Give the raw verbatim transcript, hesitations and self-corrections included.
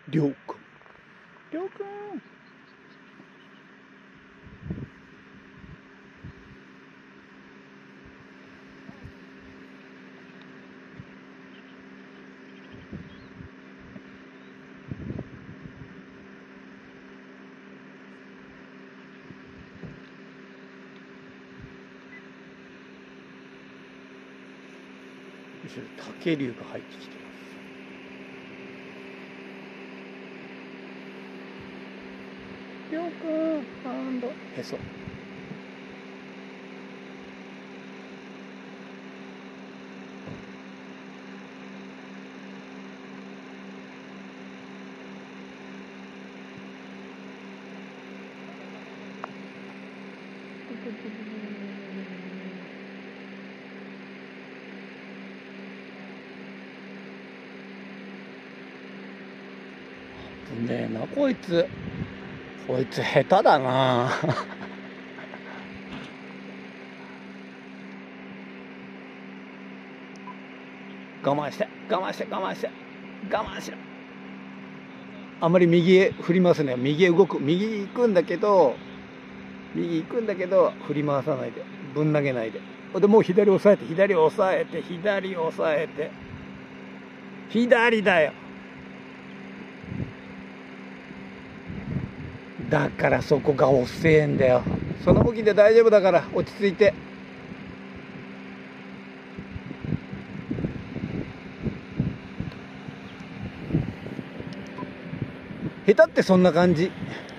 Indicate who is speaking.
Speaker 1: りょうくん、りょうくん。後ろ竹龍が入ってきてます。りょうくん、ハンドへそ。危ねえなこいつ。こいつ下手だな。我慢して我慢して我慢して我慢しろ。あんまり右へ振り回すね。右へ動く、右行くんだけど右行くんだけど振り回さないで、ぶん投げないで。でもう左押さえて左押さえて左押さえて左だよ。だからそこが遅えんだよ。その向きで大丈夫だから落ち着いて。下手ってそんな感じ。